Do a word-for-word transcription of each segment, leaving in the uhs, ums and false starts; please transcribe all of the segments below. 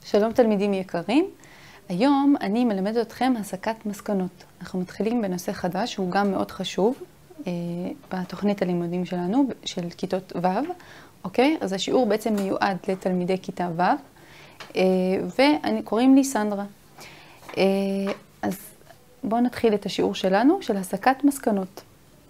שלום תלמידים יקרים, היום אני מלמדת אתכם הסקת מסקנות. אנחנו מתחילים בנושא חדש שהוא גם מאוד חשוב אה, בתוכנית הלימודים שלנו של כיתות ו', אוקיי? אז השיעור בעצם מיועד לתלמידי כיתה ו', אה, ואני קוראים לי סנדרה. אה, אז בואו נתחיל את השיעור שלנו של הסקת מסקנות.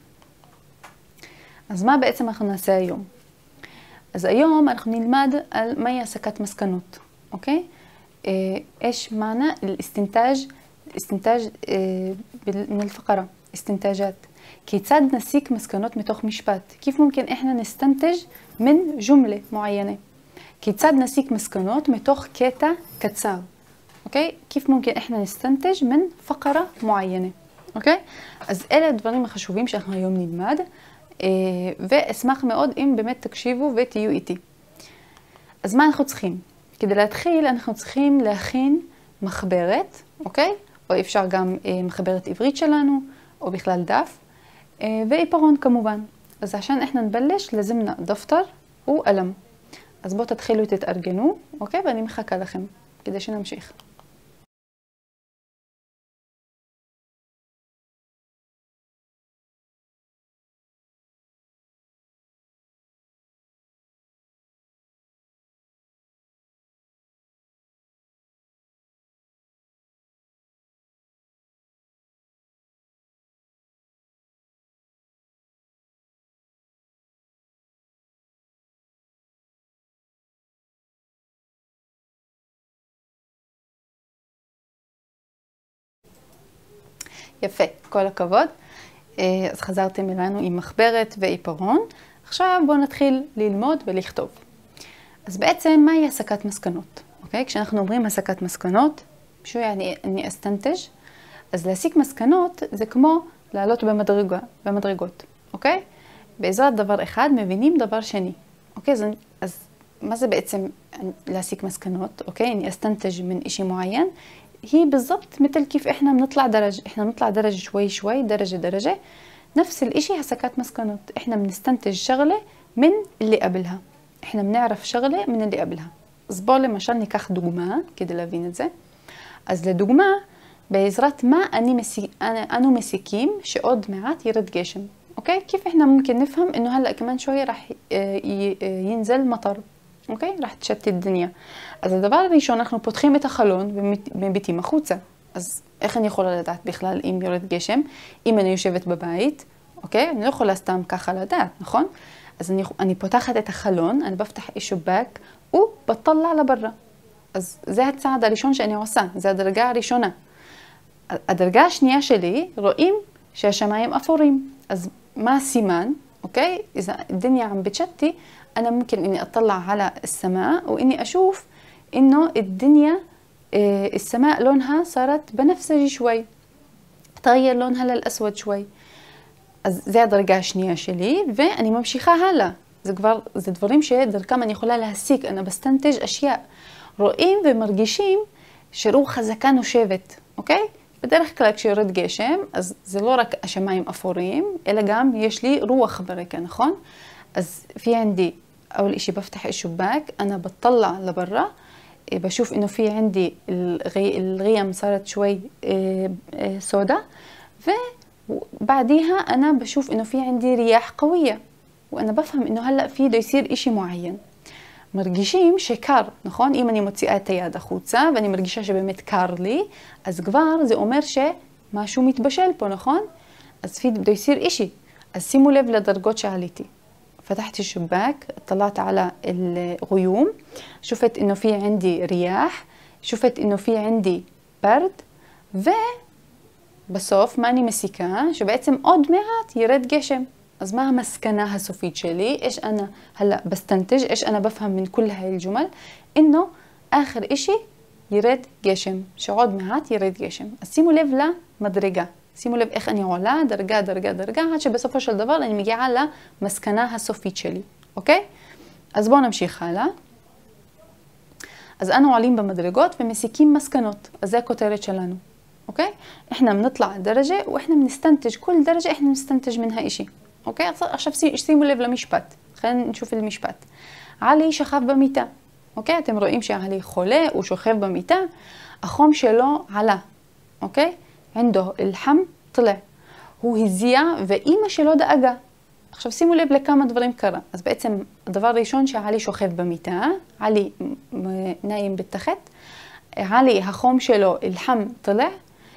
אז מה בעצם אנחנו נעשה היום? אז היום אנחנו נלמד על מהי הסקת מסקנות. اوكي ايش معنى الاستنتاج استنتاج من الفقرة استنتاجات كيفاش نسيك مسكنات מתוך משפט كيف ممكن احنا نستنتج من جملة معينة كيفاش نسيك مسكنات מתוך קטע קצר اوكي كيف ممكن احنا نستنتج من فقرة معينة اوكي אז אלה הדברים החשובים שאנחנו היום נלמד ואשמח מאוד אם באמת תקשיבו ותהיו איתי. אז מה אנחנו צריכים? כדי להתחיל אנחנו צריכים להכין מחברת, אוקיי? או אפשר גם אה, מחברת עברית שלנו, או בכלל דף, אה, ועיפרון כמובן. אז عشان احنا نبلش لازمنا دفتر وقلم. אז בואו תתחילו תתארגנו, אוקיי? ואני מחכה לכם, כדי שנמשיך. יפה, כל הכבוד. אז חזרתם אלינו עם מחברת ועיפרון. עכשיו בואו נתחיל ללמוד ולכתוב. אז בעצם מהי הסקת מסקנות? אוקיי? כשאנחנו אומרים הסקת מסקנות, שו يعني אני אסתנתג', אז להסיק מסקנות זה כמו לעלות במדרגה, במדרגות. אוקיי? בעזרת דבר אחד מבינים דבר שני. אוקיי? אז, אז מה זה בעצם להסיק מסקנות? אוקיי? אני אסתנתג' من إشي معين. هي بالضبط مثل كيف احنا بنطلع درج احنا بنطلع درج شوي شوي درجة درجة نفس الاشي هسكات مسكنات احنا بنستنتج شغلة من اللي قبلها احنا بنعرف شغلة من اللي قبلها زبالة مشان نكاخ دقمة كده لافين ازاي از لدقمة بعزرات ما اني مسي انا انو مسيكيم شقود معات يرد جيشم اوكي كيف احنا ممكن نفهم انه هلا كمان شوي راح ينزل مطر אוקיי? راح تشتت الدنيا. אז הדבר הראשון, אנחנו פותחים את החלון ומביטים החוצה. אז איך אני יכולה לדעת בכלל אם יורד גשם? אם אני יושבת בבית, אוקיי? אני לא יכולה סתם ככה לדעת, נכון? אז אני, אני פותחת את החלון, אני בפתח השבק ובטלע לברא. אז זה הצעד הראשון שאני עושה, זה הדרגה הראשונה. הדרגה השנייה שלי, רואים שהשמיים אפורים. אז מה הסימן? أوكي إذا الدنيا عم بتشتي أنا ممكن إني أطلع على السماء وإني أشوف إنه الدنيا السماء لونها صارت بنفسجي شوي تغير لونها للأسود شوي زي درجة شنية شلي وأني ممشيخة هلا زي كبار زي دفريم شيء دركم أني خلال هسيك أنا بستنتج أشياء رؤين ومرجشين شروخ زكان وشيفت أوكي בדרך כלל כשיורד גשם, אז זה לא רק השמיים אפורים, אלא גם יש לי רוח ברקע, נכון? אז في عندي أول إشي بفتح الشباك أنا بطلع لبرا بشوف إنه في عندي الغي الغيم صارت شوي سوداء وبعديها أنا بشوف إنه في عندي رياح قوية وأنا بفهم إنه هلأ في ده يصير إشي معين. מרגישים שקר, נכון? אם אני מוציאה את היד החוצה ואני מרגישה שבאמת קר לי, אז כבר זה אומר שמשהו מתבשל פה, נכון? אז في بده يصير إشي. אז שימו לב לדרגות שעליתי. فتحت الشباك, طلعت على الغيوم, شفت إنه في عندي رياح, شفت إنه في عندي برد, ובסוף מה אני מסיקה? שבעצם עוד מעט ירד גשם. אז מה המסקנה הסופית שלי? إيش أنا هلا بستنتج؟ إيش أنا بفهم من كل هاي الجمل؟ إنه آخر إشي يرد جشم، שעוד מעט يرد גשם. אז שימו לב למדרגה. שימו לב איך אני עולה, דרגה, דרגה, דרגה, עד שבסופו של דבר אני מגיעה למסקנה הסופית שלי. אוקיי? אז בואו נמשיך הלאה. אז אנו עולים במדרגות ומסיקים מסקנות. אז זה הכותרת שלנו. אוקיי? إحنا بنطلع درجة وإحنا بنستنتج كل درجة إحنا بنستنتج منها إشي. אוקיי? עכשיו שימו לב למשפט. خلينا نشوف المشبات. علي شخاف بميتا. אוקיי? אתם רואים שעלי חולה, הוא שוכב במיטה, החום שלו עלה, אוקיי? ענדו אלחם טלע. הוא הזיע ואימא שלו דאגה. עכשיו שימו לב לכמה דברים קרה. אז בעצם הדבר הראשון שעלי שוכב במיטה, עלי נעים בתחת, עלי החום שלו אלחם טלע,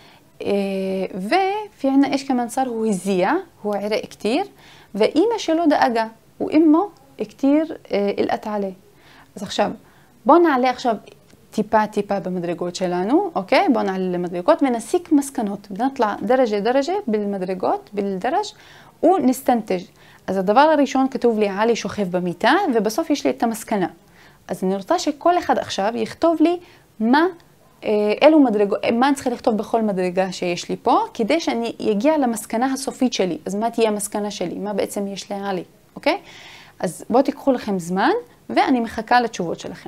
وفي عنا إيش كمان صار هو الزيا هو عرق كتير وإيمة شلو دقاقة وإمه كتير قلقت عليه. אז עכשיו בואו נעלה עכשיו טיפה טיפה במדרגות שלנו, אוקיי? בואו נעלה למדרגות ונסיק מסקנות. בנطلع דרג'ה דרג'ה במדרגות, בדרג, ונסתנתج. אז הדבר הראשון כתוב לי עלי שוכב במיטה ובסוף יש לי את המסקנה. אז אני רוצה שכל אחד עכשיו יכתוב לי מה אלו מדרגות, מה אני צריכה לכתוב בכל מדרגה שיש לי פה, כדי שאני אגיע למסקנה הסופית שלי. אז מה תהיה המסקנה שלי? מה בעצם יש לעלי, אוקיי? אז בואו תיקחו לכם זמן, ואני מחכה לתשובות שלכם.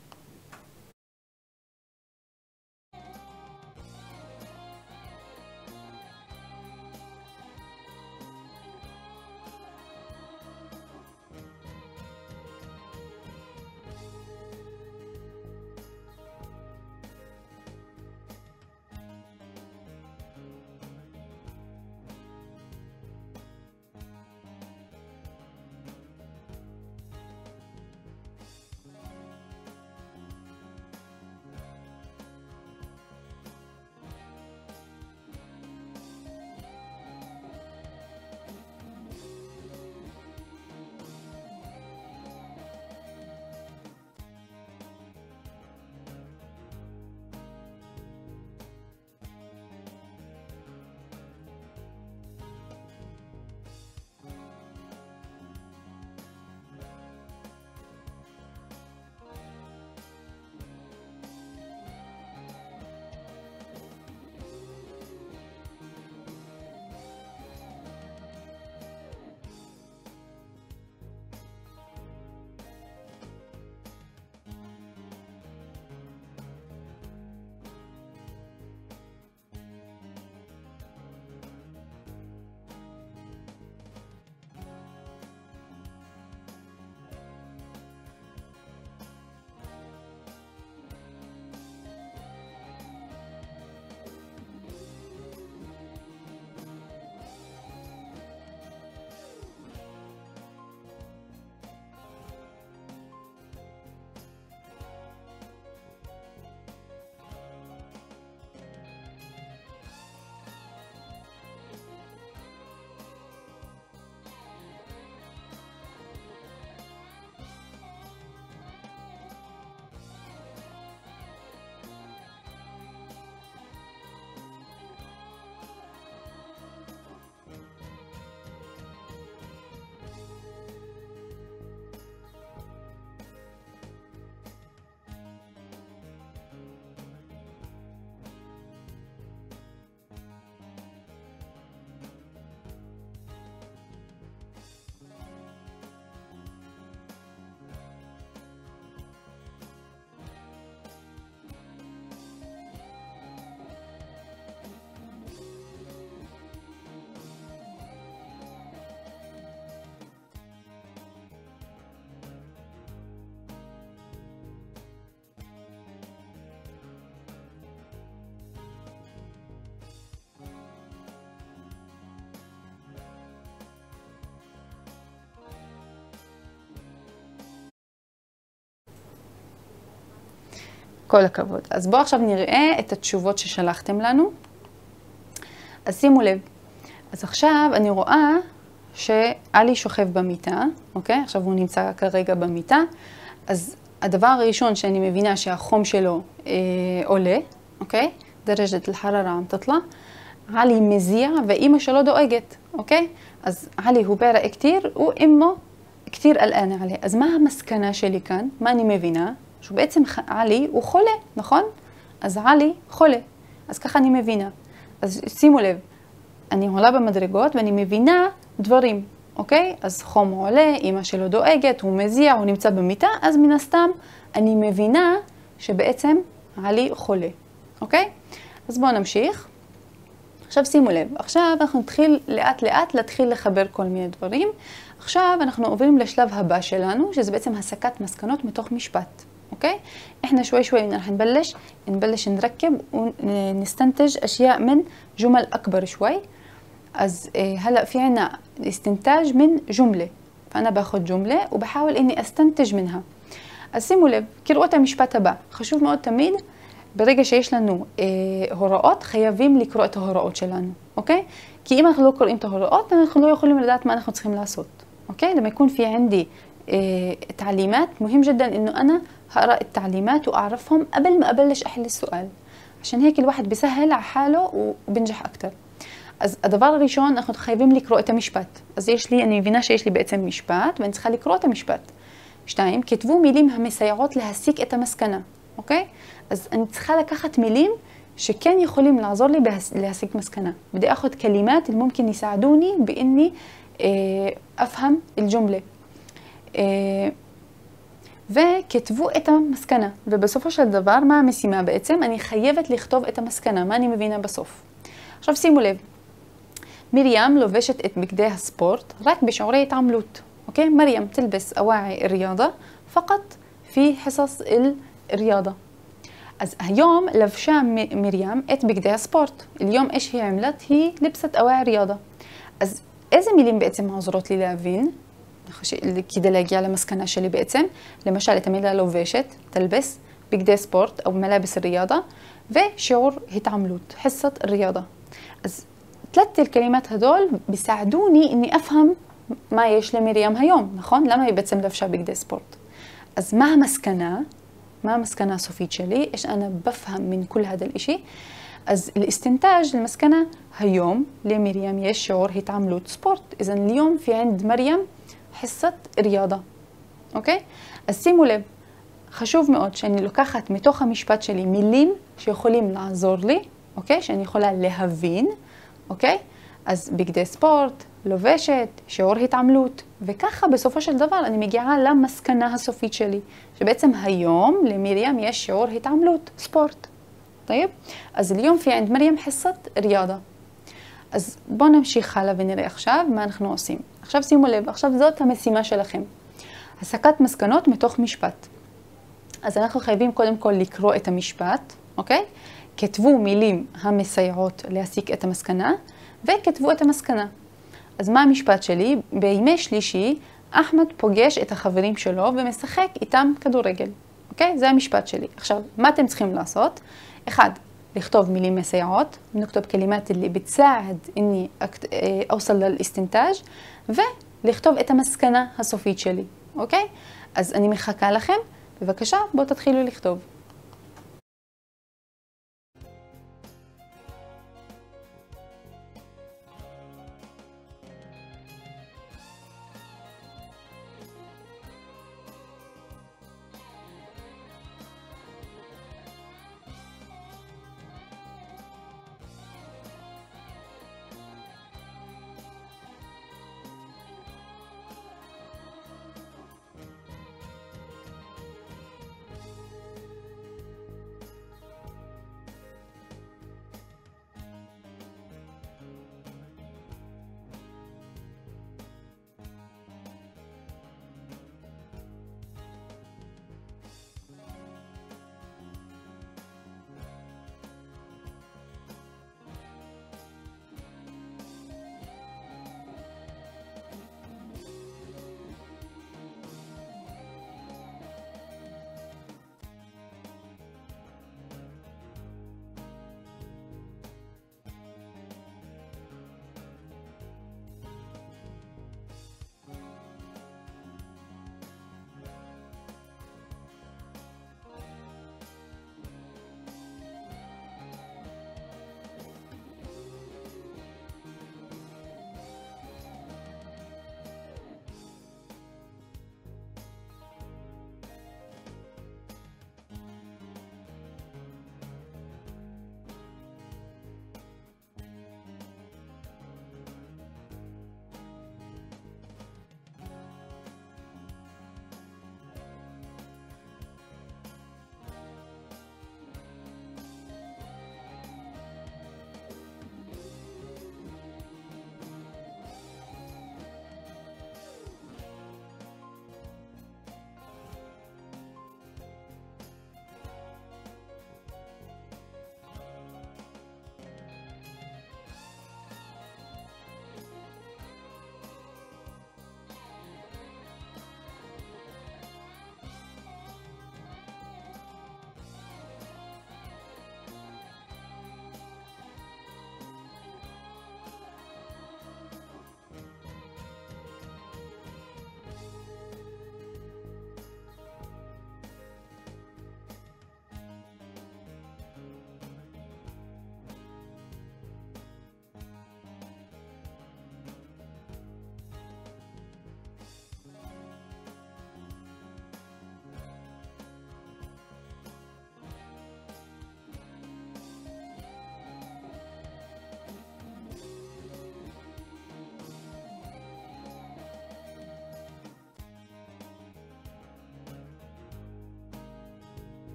כל הכבוד. אז בואו עכשיו נראה את התשובות ששלחתם לנו. אז שימו לב. אז עכשיו אני רואה שעלי שוכב במיטה, אוקיי? עכשיו הוא נמצא כרגע במיטה. אז הדבר הראשון שאני מבינה שהחום שלו אה, עולה, אוקיי? דרג'ת אל-חררה עם תטלע. עלי מזיע ואימא שלו דואגת, אוקיי? אז עלי הוא בערק כתיר ואימו כתיר קלקאנה עליה. אז מה המסקנה שלי כאן? מה אני מבינה? שבעצם עלי הוא חולה, נכון? אז עלי חולה. אז ככה אני מבינה. אז שימו לב, אני עולה במדרגות ואני מבינה דברים, אוקיי? אז חום עולה, אמא שלו דואגת, הוא מזיע, הוא נמצא במיטה, אז מן הסתם אני מבינה שבעצם עלי חולה, אוקיי? אז בואו נמשיך. עכשיו שימו לב, עכשיו אנחנו נתחיל לאט לאט להתחיל לחבר כל מיני דברים. עכשיו אנחנו עוברים לשלב הבא שלנו, שזה בעצם הסקת מסקנות מתוך משפט. اوكي. احنا شوي شوي رح نبلش نبلش نركب ونستنتج اشياء من جمل اكبر شوي. از هلا في عنا استنتاج من جمله، فانا باخذ جمله وبحاول اني استنتج منها. שימו לב, קראו את המשפט הבא, חשוב מאוד תמיד, ברגע שיש לנו אה, הוראות, חייבים לקרוא את ההוראות שלנו, אוקיי? כי אם אנחנו לא קוראים את ההוראות, אנחנו לא יכולים לדעת מה אנחנו צריכים לעשות, אוקיי? لما يكون في عندي آه, تعليمات, مهم جدا إنه أنا هقرأ التعليمات وأعرفهم قبل ما أبلش أحل السؤال, عشان هيك الواحد بيسهل على حاله وبنجح أكتر. אז הדבר הראשון, אנחנו חייבים לקרוא את המשפט. אז יש לי, אני מבינה שיש לי בעצם משפט, ואני צריכה לקרוא את המשפט. שתיים, כתבו מילים המסייעות להסיק את המסקנה, אוקיי? אז אני צריכה לקחת מילים שכן יכולים לעזור לי להסיק מסקנה. بدي اخذ كلمات اللي ممكن يساعدوني باني افهم الجمله. וכתבו את המסקנה. ובסופו של דבר, מה המשימה בעצם? אני חייבת לכתוב את המסקנה, מה אני מבינה בסוף. עכשיו שימו לב, מרים לובשת את בגדי הספורט רק בשיעורי התעמלות. اوكي. مريم تلبس أواعي الرياضة فقط في حصص الرياضة. אז היום לבשה مريم את בגדי הספורט. اليوم ايش هي عملت? هي لبست أواعي الرياضة. אז איזה מילים בעצם עוזרות לי להבין כדי להגיע למסקנה שלי בעצם? למשל את המילה לובשת, תלבס, בגדי ספורט או מלابس الرياضة, ושיעור התעמלות, حصة الرياضة. אז ثلاث الكلمات هدول بيساعدوني اني افهم מה יש למרים היום, נכון? למה היא בעצם לבשה בגדי ספורט? אז מה המסקנה? מה המסקנה הסופית שלי? إيش أنا بفهم من كل هذا الإشي. אז الاستنتاج المسكنة היום لمريم יש שיעור התעמלות ספורט. إذن اليوم في عند مريم حصة رياضة. אוקיי? אז שימו לב, חשוב מאוד שאני לוקחת מתוך המשפט שלי מילים שיכולים לעזור לי, אוקיי? שאני יכולה להבין, אוקיי? אז בגדי ספורט, לובשת, שיעור התעמלות, וככה בסופו של דבר אני מגיעה למסקנה הסופית שלי, שבעצם היום למרים יש שיעור התעמלות, ספורט. طيب? אז اليوم في عند مريم حصة رياضة. אז בואו נמשיך הלאה ונראה עכשיו מה אנחנו עושים. עכשיו שימו לב, עכשיו זאת המשימה שלכם. הסקת מסקנות מתוך משפט. אז אנחנו חייבים קודם כל לקרוא את המשפט, אוקיי? כתבו מילים המסייעות להסיק את המסקנה, וכתבו את המסקנה. אז מה המשפט שלי? בימי שלישי, אחמד פוגש את החברים שלו ומשחק איתם כדורגל. אוקיי? זה המשפט שלי. עכשיו, מה אתם צריכים לעשות? אחד, לכתוב מילים מסייעות, נكتب كلمات اللي بتساعد إني أوصل للاستنتاج, ולכתוב את המסקנה הסופית שלי. אוקיי? אז אני מחכה לכם. בבקשה, בואו תתחילו לכתוב.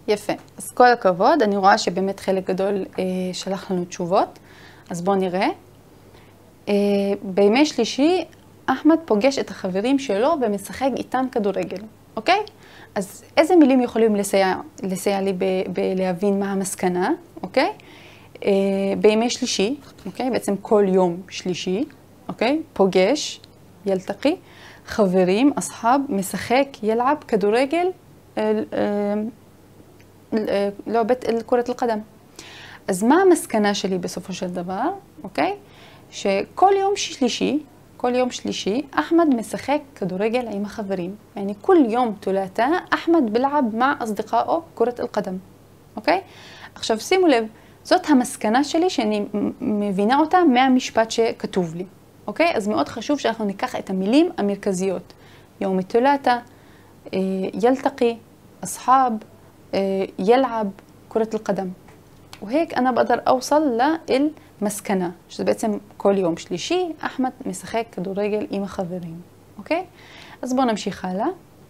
יפה. אז כל הכבוד, אני רואה שבאמת חלק גדול אה, שלח לנו תשובות, אז בואו נראה. אה, בימי שלישי, אחמד פוגש את החברים שלו ומשחק איתם כדורגל, אוקיי? אז איזה מילים יכולים לסייע, לסייע לי ב, בלהבין מה המסקנה, אוקיי? אה, בימי שלישי, אוקיי? בעצם כל יום שלישי, אוקיי? פוגש, ילתקי, חברים, אסחאב, משחק, ילעב, כדורגל, אה, אה, לא, בית כרת القدم. אז מה המסקנה שלי בסופו של דבר, אוקיי? שכל יום שלישי, כל יום שלישי, אחמד משחק כדורגל עם החברים. يعني כל יום תולתה, אחמד בלעב מע אصدقائه כרת القدم, אוקיי? עכשיו שימו לב, זאת המסקנה שלי שאני מבינה אותה מהמשפט שכתוב לי, אוקיי? אז מאוד חשוב שאנחנו ניקח את המילים המרכזיות. יום תולתה, ילתقي, أصحاب, يلعب كرة القدم. وهيك أنا بقدر أوصل للمسكنة. שזה בעצם כל יום שלישי, אחמד משחק כדורגל עם החברים. אוקיי? אז בואו נמשיך הלאה.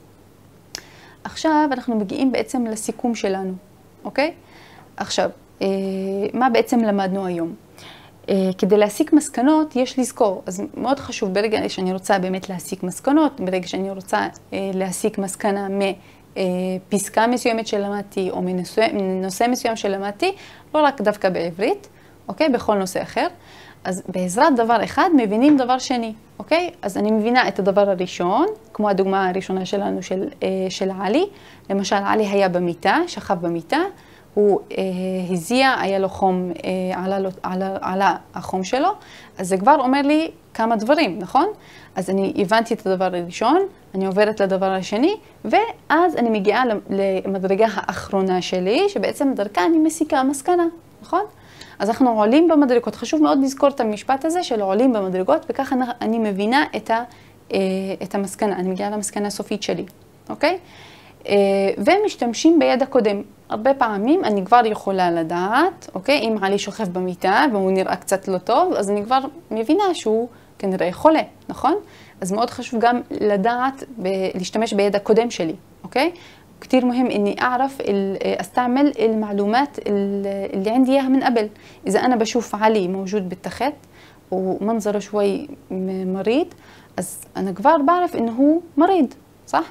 עכשיו אנחנו מגיעים בעצם לסיכום שלנו. אוקיי? עכשיו, מה בעצם למדנו היום? כדי להסיק מסקנות יש לזכור. אז מאוד חשוב ברגע שאני רוצה באמת להסיק מסקנות, ברגע שאני רוצה להסיק מסקנה מ... פסקה מסוימת שלמדתי, או מנושא מסוים שלמדתי, לא רק דווקא בעברית, אוקיי? בכל נושא אחר. אז בעזרת דבר אחד מבינים דבר שני, אוקיי? אז אני מבינה את הדבר הראשון, כמו הדוגמה הראשונה שלנו של, של עלי. למשל, עלי היה במיטה, שכב במיטה, הוא הזיע, היה לו חום, עלה, עלה, עלה החום שלו, אז זה כבר אומר לי כמה דברים, נכון? אז אני הבנתי את הדבר הראשון, אני עוברת לדבר השני, ואז אני מגיעה למדרגה האחרונה שלי, שבעצם דרכה אני מסיקה מסקנה, נכון? אז אנחנו עולים במדרגות, חשוב מאוד לזכור את המשפט הזה של עולים במדרגות, וככה אני מבינה את, ה, את המסקנה, אני מגיעה למסקנה הסופית שלי, אוקיי? ומשתמשים בידע קודם. הרבה פעמים אני כבר יכולה לדעת, אוקיי? אם עלי שוכב במיטה והוא נראה קצת לא טוב, אז אני כבר מבינה שהוא כנראה חולה, נכון? אז מאוד חשוב גם לדעת, להשתמש בידע קודם שלי, אוקיי? كتير مهم إني أعرف أستعمل المعلومات اللي عندي إياها من قبل. إذا أنا بشوف علي موجود بالتخت ومنظره شوي مريض، אז أنا כבר بعرف إنه هو مريض، صح؟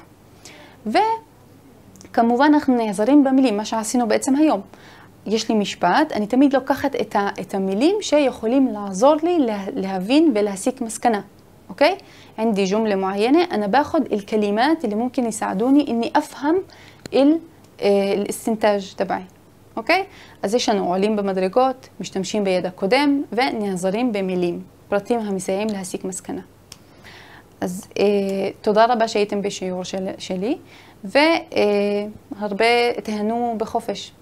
וכמובן אנחנו נעזרים במילים, מה שעשינו בעצם היום. יש לי משפט, אני תמיד לוקחת את, ה, את המילים שיכולים לעזור לי להבין ולהסיק מסקנה, أوكي؟ عندي جملة معينة أنا باخد الكلمات اللي ممكن يساعدوني إني أفهم الاستنتاج تبعي، أوكي؟ אז יש לנו עולים במדרגות, משתמשים בידע קודם ונעזרים במילים, פרטים המסייעים להסיק מסקנה. אז אה, תודה רבה שהייתם בשיעור של, שלי, והרבה תהנו בחופש.